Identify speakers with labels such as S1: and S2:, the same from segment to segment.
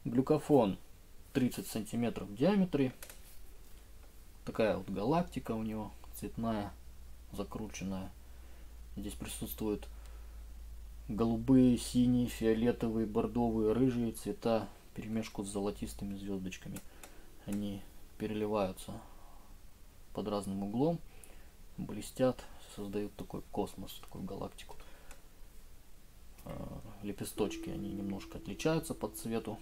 S1: Глюкофон 30 сантиметров в диаметре. Такая вот галактика у него цветная, закрученная. Здесь присутствуют голубые, синие, фиолетовые, бордовые, рыжие цвета вперемешку с золотистыми звездочками. Они переливаются под разным углом, блестят, создают такой космос, такую галактику. Лепесточки, они немножко отличаются по цвету,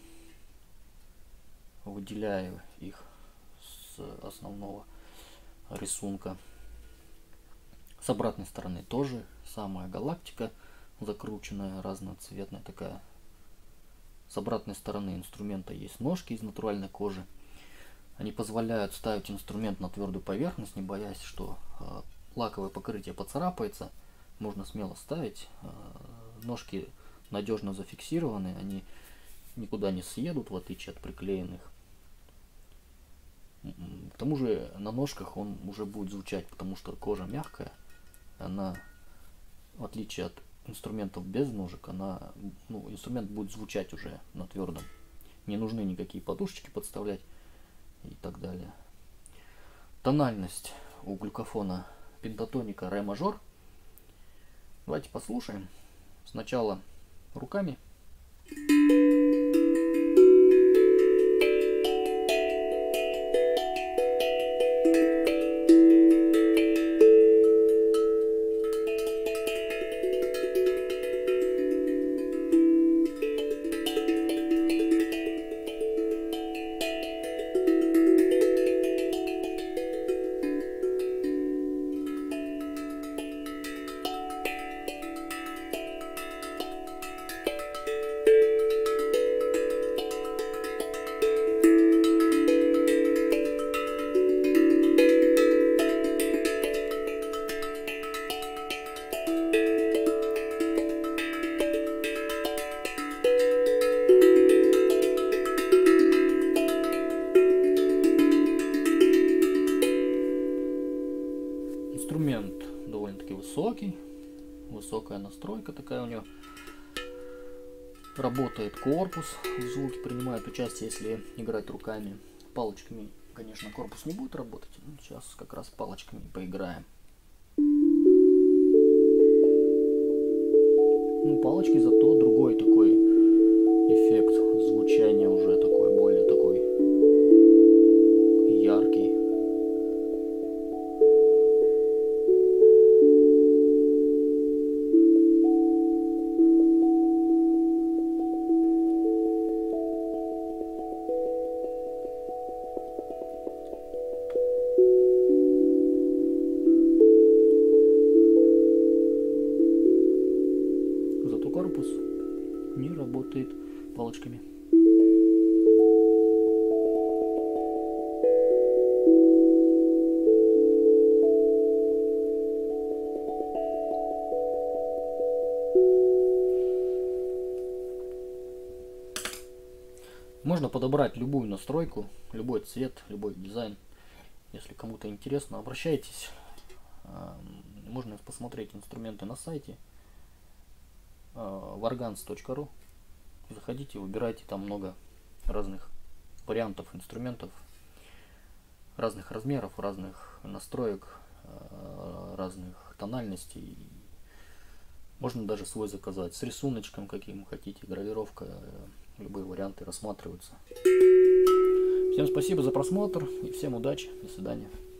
S1: выделяя их с основного рисунка. С обратной стороны тоже самая галактика, закрученная, разноцветная такая. С обратной стороны инструмента есть ножки из натуральной кожи. Они позволяют ставить инструмент на твердую поверхность, не боясь, что лаковое покрытие поцарапается. Можно смело ставить. Ножки надежно зафиксированы, они никуда не съедут, в отличие от приклеенных. К тому же на ножках он уже будет звучать, потому что кожа мягкая. Она, в отличие от инструментов без ножек, инструмент будет звучать уже на твердом. Не нужны никакие подушечки подставлять и так далее. Тональность у глюкофона пентатоника ре мажор. Давайте послушаем. Сначала руками. Инструмент довольно-таки высокий, высокая настройка такая у него. Работает корпус, в звуке принимает участие, если играть руками. Палочками, конечно, корпус не будет работать. Сейчас как раз палочками поиграем. Палочки зато другой такой эффект звучания, уже такой, более такой яркий. Зато корпус не работает палочками. Можно подобрать любую настройку, любой цвет, любой дизайн. Если кому-то интересно, обращайтесь. Можно посмотреть инструменты на сайте vargans.ru. Заходите, выбирайте, там много разных вариантов инструментов, разных размеров, разных настроек, разных тональностей. Можно даже свой заказать с рисуночком, каким хотите, гравировка, любые варианты рассматриваются. Всем спасибо за просмотр и всем удачи, до свидания.